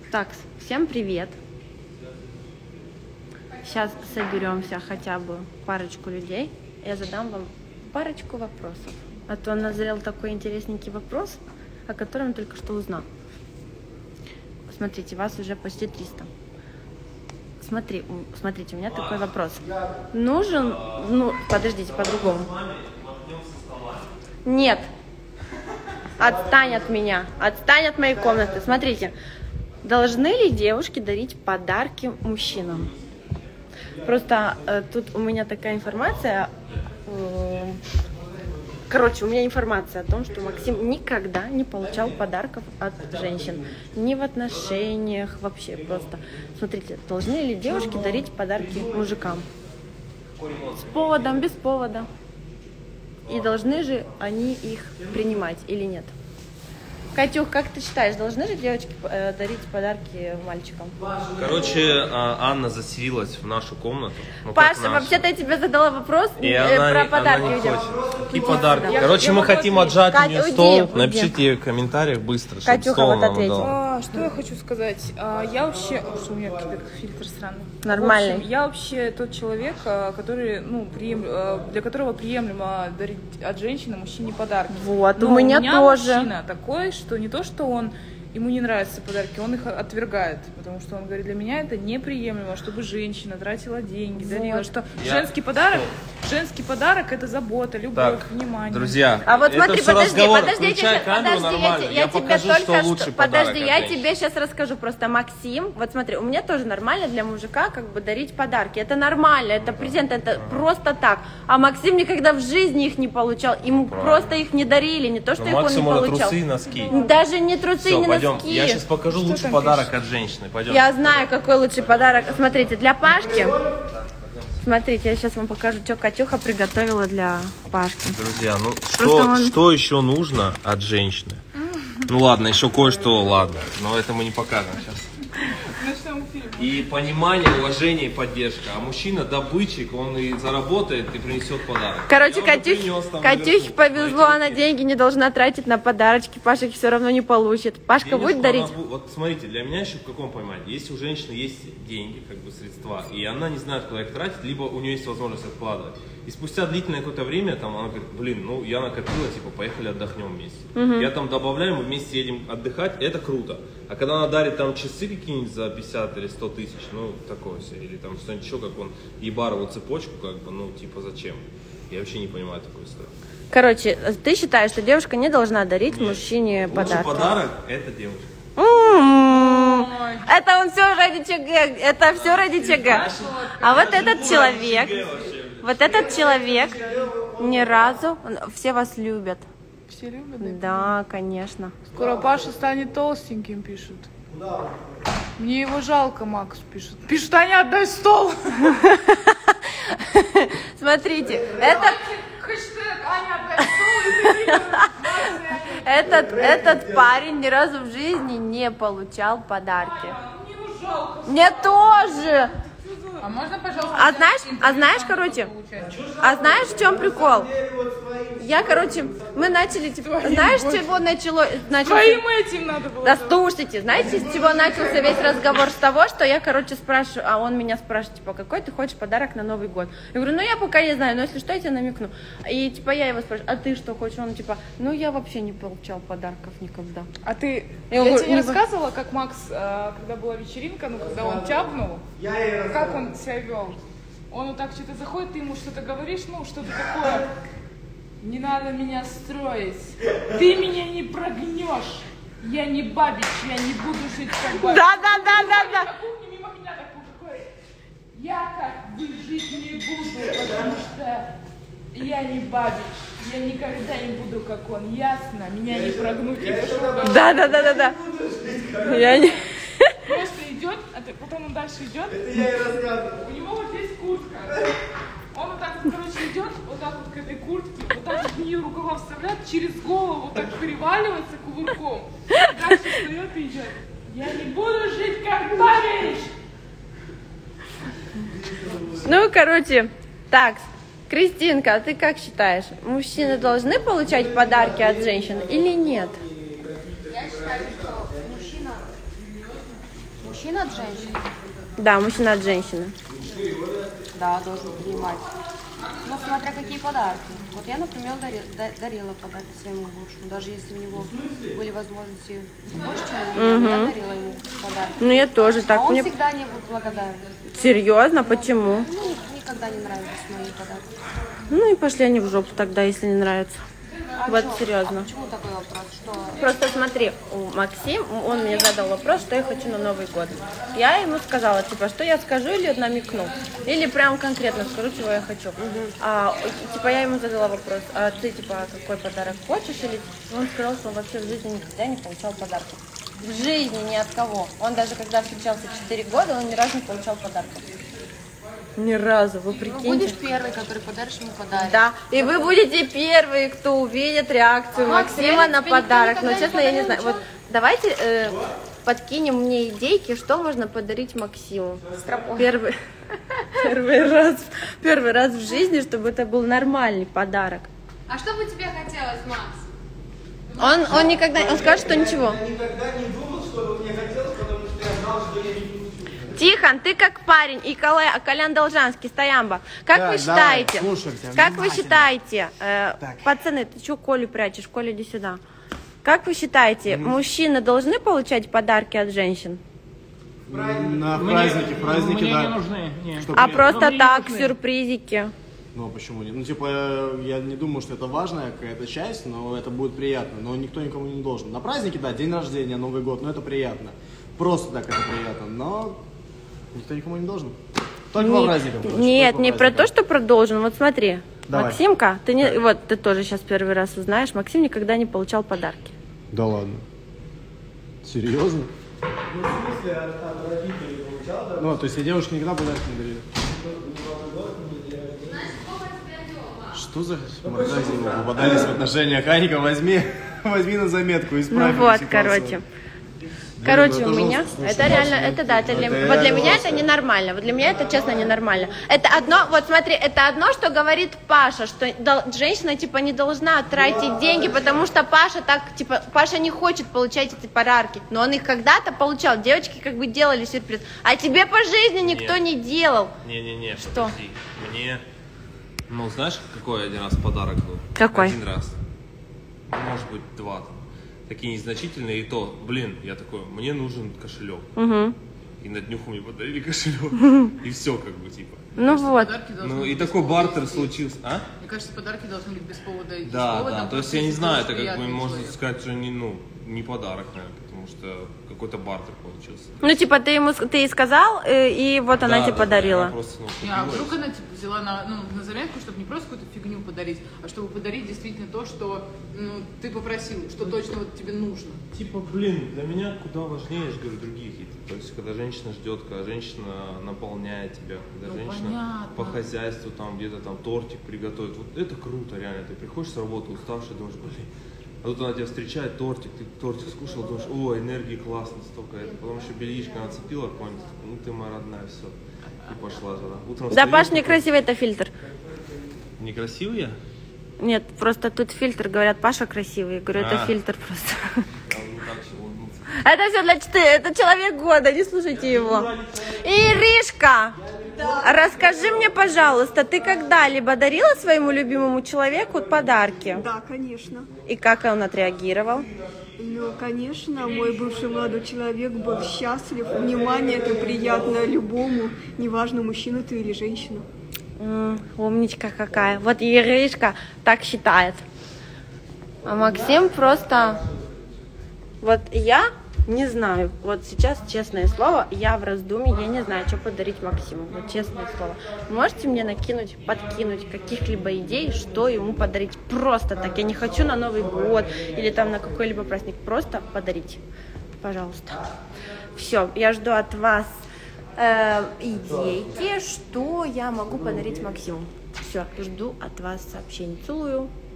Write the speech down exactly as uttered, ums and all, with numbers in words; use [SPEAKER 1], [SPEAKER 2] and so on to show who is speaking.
[SPEAKER 1] Так, всем привет. Сейчас соберемся хотя бы парочку людей. Я задам вам парочку вопросов. А то назрел такой интересненький вопрос, о котором я только что узнал. Смотрите, вас уже почти триста. Смотри, смотрите, у меня такой вопрос. Нужен, ну, подождите, по-другому. Нет. Отстань от меня. Отстань от моей комнаты. Смотрите, должны ли девушки дарить подарки мужчинам? Просто э, тут у меня такая информация. Э, короче, у меня информация о том, что Максим никогда не получал подарков от женщин. Ни в отношениях, вообще просто. Смотрите, должны ли девушки дарить подарки мужикам? С поводом, без повода. И должны же они их принимать или нет? Катюх, как ты считаешь, должны же девочки э, дарить подарки мальчикам?
[SPEAKER 2] Короче, Анна заселилась в нашу комнату. Ну,
[SPEAKER 1] Паша, вообще-то я тебе задала вопрос
[SPEAKER 2] и
[SPEAKER 1] э,
[SPEAKER 2] она,
[SPEAKER 1] про подарки.
[SPEAKER 2] Она не
[SPEAKER 1] видимо.
[SPEAKER 2] хочет. И подарки.
[SPEAKER 1] Я,
[SPEAKER 2] Короче,
[SPEAKER 1] я
[SPEAKER 2] мы хотим
[SPEAKER 1] ответить.
[SPEAKER 2] отжать
[SPEAKER 1] Катя,
[SPEAKER 2] у нее
[SPEAKER 1] уйди,
[SPEAKER 2] стол.
[SPEAKER 1] уйди.
[SPEAKER 2] Напишите в комментариях быстро, чтобы
[SPEAKER 1] Катюха,
[SPEAKER 2] стол
[SPEAKER 1] вот
[SPEAKER 2] нам
[SPEAKER 1] ответь.
[SPEAKER 2] дала.
[SPEAKER 3] А, что я хочу сказать? А, я вообще... Что у меня какой-то фильтр странный.
[SPEAKER 1] Нормальный.
[SPEAKER 3] В общем, я вообще тот человек, а, который, ну, прием... а, для которого приемлемо дарить от женщины мужчине подарки.
[SPEAKER 1] Вот,
[SPEAKER 3] Но
[SPEAKER 1] у меня,
[SPEAKER 3] у меня
[SPEAKER 1] тоже.
[SPEAKER 3] мужчина такой, что не то, что он... Ему не нравятся подарки, он их отвергает, потому что он говорит, для меня это неприемлемо, чтобы женщина тратила деньги, вот. дарила, что
[SPEAKER 2] Я...
[SPEAKER 3] женский подарок, женский подарок это забота, любовь,
[SPEAKER 2] так,
[SPEAKER 3] внимание.
[SPEAKER 2] Друзья,
[SPEAKER 1] а вот
[SPEAKER 2] это
[SPEAKER 1] смотри,
[SPEAKER 2] все
[SPEAKER 1] подожди,
[SPEAKER 2] разговор.
[SPEAKER 1] подожди, я тебе, подожди,
[SPEAKER 2] нормально.
[SPEAKER 1] я,
[SPEAKER 2] я,
[SPEAKER 1] я
[SPEAKER 2] покажу,
[SPEAKER 1] тебе только
[SPEAKER 2] что лучше
[SPEAKER 1] что,
[SPEAKER 2] подарок.
[SPEAKER 1] подожди, я тебе сейчас расскажу просто, Максим, вот смотри, у меня тоже нормально для мужика как бы дарить подарки, это нормально, это презент, это а. просто так, а Максим никогда в жизни их не получал, ему ну, просто их не дарили, не то, что
[SPEAKER 2] Но
[SPEAKER 1] их он не получал.
[SPEAKER 2] трусы и носки.
[SPEAKER 1] Даже не трусы,
[SPEAKER 2] Все,
[SPEAKER 1] не
[SPEAKER 2] пойдем.
[SPEAKER 1] носки.
[SPEAKER 2] Я сейчас покажу
[SPEAKER 3] что
[SPEAKER 2] лучший подарок пишешь? От женщины, пойдем.
[SPEAKER 1] Я знаю, какой лучший подарок, смотрите, для Пашки. Смотрите, я сейчас вам покажу, что Катюха приготовила для Пашки.
[SPEAKER 2] Друзья, ну что, он... что еще нужно от женщины? Ну ладно, еще кое-что, ладно, но это мы не покажем сейчас. И понимание, уважение и поддержка. А мужчина добытчик, он и заработает, и принесет подарок.
[SPEAKER 1] Короче, Катюхе Катюх повезло, она деньги не должна тратить на подарочки, Паша их все равно не получит. Пашка денежку будет дарить?
[SPEAKER 2] Она, вот смотрите, для меня еще в каком понимании, если у женщины есть деньги, как бы средства, и она не знает, куда их тратить, либо у нее есть возможность откладывать. И спустя длительное какое-то время, там, она говорит, блин, ну я накопила, типа, поехали отдохнем вместе. Угу. Я там добавляю, мы вместе едем отдыхать, это круто. А когда она дарит там часы какие-нибудь за пятьдесят или сто тысяч, ну, такое все, или там что-нибудь еще, как он, ебарову цепочку, как бы, ну, типа, зачем? Я вообще не понимаю такую историю.
[SPEAKER 1] Короче, ты считаешь, что девушка не должна дарить Нет. мужчине подарки?
[SPEAKER 2] Лучший подарок – это девушка.
[SPEAKER 1] Это он все ради ЧГ, это все ради ЧГ. А вот этот человек, вот этот человек ни разу, все вас любят.
[SPEAKER 3] Все любят?
[SPEAKER 1] Да, конечно.
[SPEAKER 3] Скоро Паша станет толстеньким, пишут. Мне его жалко, Макс пишет. Пишут, Аня, отдай стол.
[SPEAKER 1] Смотрите, этот... Этот, этот парень ни разу в жизни не получал подарки. Мне тоже.
[SPEAKER 3] А можно, пожалуйста?
[SPEAKER 1] А знаешь, а знаешь, короче, а знаешь, в чем прикол? Я, короче, мы начали, типа, знаешь, с чего начало, начался...
[SPEAKER 3] Твоим этим надо было.
[SPEAKER 1] Да слушайте, знаете, с чего начался весь разговор? С того, что я, короче, спрашиваю, а он меня спрашивает, типа, какой ты хочешь подарок на Новый год? Я говорю, ну я пока не знаю, но если что, я тебе намекну. И, типа, я его спрашиваю, а ты что хочешь? Он, типа, ну я вообще не получал подарков никогда.
[SPEAKER 3] А ты,
[SPEAKER 1] я,
[SPEAKER 3] я
[SPEAKER 1] говорю,
[SPEAKER 3] тебе не
[SPEAKER 1] не
[SPEAKER 3] рассказывала, как Макс, когда была вечеринка, ну, когда он тяпнул, как он себя вел? Он вот так что-то заходит, ты ему что-то говоришь, ну, что-то такое. Не надо меня строить. Ты меня не прогнешь. Я не бабич, я не буду жить как бабич.
[SPEAKER 1] Да, да, да, да, да.
[SPEAKER 3] На кухне мимо меня такой. Я как бы жить не буду, потому что я не бабич. Я никогда не буду как он. Ясно? Меня не прогнуть.
[SPEAKER 1] Да, да, да, да, да. Я не...
[SPEAKER 3] Просто идет, а потом он дальше идет. У него вот здесь куртка. Он вот так вот, короче, идет, вот так вот к этой куртке, вот так вот в нее рукава вставляет, через голову вот так переваливается кувырком. Дальше встает и идет. Я не буду жить как бабич!
[SPEAKER 1] Ну, короче, так, Кристинка, а ты как считаешь, мужчины должны получать подарки от женщин или нет?
[SPEAKER 4] Я считаю, что мужчина Мужчина от женщины?
[SPEAKER 1] Да, мужчина от женщины.
[SPEAKER 4] Да, должен принимать. Ну, смотря какие подарки. Вот я, например, дарила, дарила подарки своему бывшему, даже если у него были возможности больше, чем у меня, я дарила ему подарки.
[SPEAKER 1] Ну, я тоже так.
[SPEAKER 4] А он
[SPEAKER 1] Мне...
[SPEAKER 4] всегда не был благодарен.
[SPEAKER 1] Серьезно? Почему?
[SPEAKER 4] Ну, никогда не нравились мои подарки.
[SPEAKER 1] Ну и пошли они в жопу тогда, если не нравится.
[SPEAKER 4] А
[SPEAKER 1] Вот
[SPEAKER 4] чё?
[SPEAKER 1] серьезно.
[SPEAKER 4] А почему такой вопрос? Что?
[SPEAKER 1] Просто смотри, у Максим, он мне задал вопрос, что я хочу на Новый год. Я ему сказала, типа, что я скажу или намекну. Или прям конкретно скажу, чего я хочу. А, типа, я ему задала вопрос, а ты, типа, какой подарок хочешь? Или он сказал, что он вообще в жизни никогда не получал подарков. В жизни ни от кого. Он даже когда встречался четыре года, он ни разу не получал подарков. Ни разу, вы
[SPEAKER 4] Ну,
[SPEAKER 1] прикиньте.
[SPEAKER 4] будешь первый, который подаришь ему подарок.
[SPEAKER 1] Да, и вы будете первые, кто увидит реакцию
[SPEAKER 4] Макс,
[SPEAKER 1] Максима
[SPEAKER 4] реально
[SPEAKER 1] на
[SPEAKER 4] тебе никто
[SPEAKER 1] подарок. Но
[SPEAKER 4] никогда не
[SPEAKER 1] честно, я не
[SPEAKER 4] подарил
[SPEAKER 1] знаю. Вот давайте э, подкинем мне идейки, что можно подарить Максиму. Первый, первый раз, первый раз в жизни, чтобы это был нормальный подарок.
[SPEAKER 5] А что бы тебе хотелось, Макс?
[SPEAKER 1] Он, он никогда, он скажет, что ничего.
[SPEAKER 6] Я никогда не думал, что бы мне хотелось, потому что я знал, что я не получу.
[SPEAKER 1] Тихон, ты как парень, и Коля- Колян Должанский, Стоямба. Как
[SPEAKER 6] Да,
[SPEAKER 1] вы
[SPEAKER 6] давай,
[SPEAKER 1] считаете?
[SPEAKER 6] слушаем тебя
[SPEAKER 1] Как вы
[SPEAKER 6] внимательно.
[SPEAKER 1] считаете, э,
[SPEAKER 6] Так.
[SPEAKER 1] пацаны, ты что Колю прячешь? Коля, иди сюда. Как вы считаете, мужчины должны получать подарки от женщин?
[SPEAKER 6] На праздники, праздники,
[SPEAKER 7] мне
[SPEAKER 6] да.
[SPEAKER 7] не нужны. Не.
[SPEAKER 6] Чтоб
[SPEAKER 1] А
[SPEAKER 6] мне-
[SPEAKER 1] просто
[SPEAKER 7] мне не
[SPEAKER 1] так,
[SPEAKER 7] нужны.
[SPEAKER 1] сюрпризики.
[SPEAKER 6] Ну, почему нет? Ну, типа, я не думаю, что это важная какая-то часть, но это будет приятно. Но никто никому не должен. На праздники, да, день рождения, Новый год, но это приятно. Просто так это приятно, но никто никому не должен. Только по
[SPEAKER 1] Не-
[SPEAKER 6] праздникам. короче,
[SPEAKER 1] Нет,
[SPEAKER 6] только по
[SPEAKER 1] не про
[SPEAKER 6] праздникам.
[SPEAKER 1] то, что продолжен. Вот смотри,
[SPEAKER 6] Давай.
[SPEAKER 1] Максимка, ты не, вот ты тоже сейчас первый раз узнаешь, Максим никогда не получал подарки.
[SPEAKER 6] Да ладно. Серьезно? Ну, в смысле, от, от родителей получал, да? Ну, то есть я девушке никогда подарки не дарил. Что за магазин мы попадались в отношениях? Аника, возьми, возьми на заметку, исправь
[SPEAKER 1] Ну вот,
[SPEAKER 6] ситуацию.
[SPEAKER 1] короче.
[SPEAKER 6] Блин,
[SPEAKER 1] Короче,
[SPEAKER 6] ну это
[SPEAKER 1] у меня,
[SPEAKER 6] жестко, слушай,
[SPEAKER 1] это реально,
[SPEAKER 6] Маша,
[SPEAKER 1] это да, это для,
[SPEAKER 6] это
[SPEAKER 1] вот для
[SPEAKER 6] реально
[SPEAKER 1] меня
[SPEAKER 6] жестко.
[SPEAKER 1] это ненормально, вот для меня это честно ненормально. Это одно, вот смотри, это одно, что говорит Паша, что дол- женщина типа не должна тратить деньги, потому что Паша так, типа, Паша не хочет получать эти подарки, но он их когда-то получал, девочки как бы делали сюрприз, а тебе по жизни никто
[SPEAKER 2] Нет.
[SPEAKER 1] не делал.
[SPEAKER 2] Не-не-не,
[SPEAKER 1] Что?
[SPEAKER 2] подожди. Мне, ну, знаешь, какой один раз подарок был?
[SPEAKER 1] Какой?
[SPEAKER 2] Один раз. Ну, может быть, два. Такие незначительные, и то, блин, я такой, мне нужен кошелек.
[SPEAKER 1] Угу.
[SPEAKER 2] И на днюху мне подарили кошелек. И все, как бы, типа.
[SPEAKER 1] Ну вот.
[SPEAKER 8] Подарки должны
[SPEAKER 2] Ну,
[SPEAKER 8] быть
[SPEAKER 2] и
[SPEAKER 8] без
[SPEAKER 2] такой
[SPEAKER 8] повода
[SPEAKER 2] бартер
[SPEAKER 8] идти.
[SPEAKER 2] случился. А?
[SPEAKER 8] Мне кажется, подарки должны быть без повода идти. С
[SPEAKER 2] Да,
[SPEAKER 8] поводом
[SPEAKER 2] да. То есть
[SPEAKER 8] просто
[SPEAKER 2] я не
[SPEAKER 8] если
[SPEAKER 2] знаю,
[SPEAKER 8] ты
[SPEAKER 2] это как бы
[SPEAKER 8] приятный
[SPEAKER 2] можно
[SPEAKER 8] человек.
[SPEAKER 2] сказать, что не, ну, не подарок, наверное, потому что какой-то бартер получился.
[SPEAKER 1] Ну типа ты ему, ты ей сказал, э, и вот она
[SPEAKER 2] Да,
[SPEAKER 1] тебе
[SPEAKER 2] да, да,
[SPEAKER 1] подарила.
[SPEAKER 2] она просто, ну,
[SPEAKER 8] Не, а
[SPEAKER 2] купила,
[SPEAKER 8] вдруг
[SPEAKER 2] и
[SPEAKER 8] она типа, взяла на, ну, на заметку, чтобы не просто какую-то фигню подарить, а чтобы подарить действительно то, что ну, ты попросил, что точно вот тебе нужно.
[SPEAKER 2] Типа, блин, для меня куда важнее, я же говорю, другие какие-то. То есть, когда женщина ждет, когда женщина наполняет тебя, когда
[SPEAKER 8] Ну,
[SPEAKER 2] женщина
[SPEAKER 8] понятно.
[SPEAKER 2] по хозяйству там где-то там тортик приготовит. Вот это круто, реально. Ты приходишь с работы уставший, думаешь, блин. А тут она тебя встречает, тортик, ты тортик скушал, думаешь, о, энергии классно столько. Это. Потом еще бельишко нацепила какое-нибудь, ну ты моя родная, все. И пошла туда. Утром
[SPEAKER 1] Да,
[SPEAKER 2] встаёшь,
[SPEAKER 1] Паш,
[SPEAKER 2] такой,
[SPEAKER 1] некрасивый это фильтр.
[SPEAKER 2] Некрасивый я?
[SPEAKER 1] Нет, просто тут фильтр, говорят, Паша красивый. Я говорю, это
[SPEAKER 2] А.
[SPEAKER 1] фильтр просто.
[SPEAKER 2] Там не так всё улыбнуться.
[SPEAKER 1] Это все для четыре, это человек года, не слушайте его. Иришка, расскажи мне, пожалуйста, ты когда-либо дарила своему любимому человеку подарки?
[SPEAKER 9] Да, конечно.
[SPEAKER 1] И как он отреагировал?
[SPEAKER 9] Ну, конечно, мой бывший молодой человек был счастлив. Внимание это приятно любому, неважно, мужчина ты или женщина.
[SPEAKER 1] М, умничка какая. Вот Иришка так считает. А Максим просто... Вот я не знаю, вот сейчас, честное слово, я в раздумье, я не знаю, что подарить Максиму, вот честное слово. Можете мне накинуть, подкинуть каких-либо идей, что ему подарить просто так? Я не хочу на Новый год или там на какой-либо праздник, просто подарить, пожалуйста. Все, я жду от вас э, идейки, что я могу подарить Максиму. Все, жду от вас сообщений. Целую.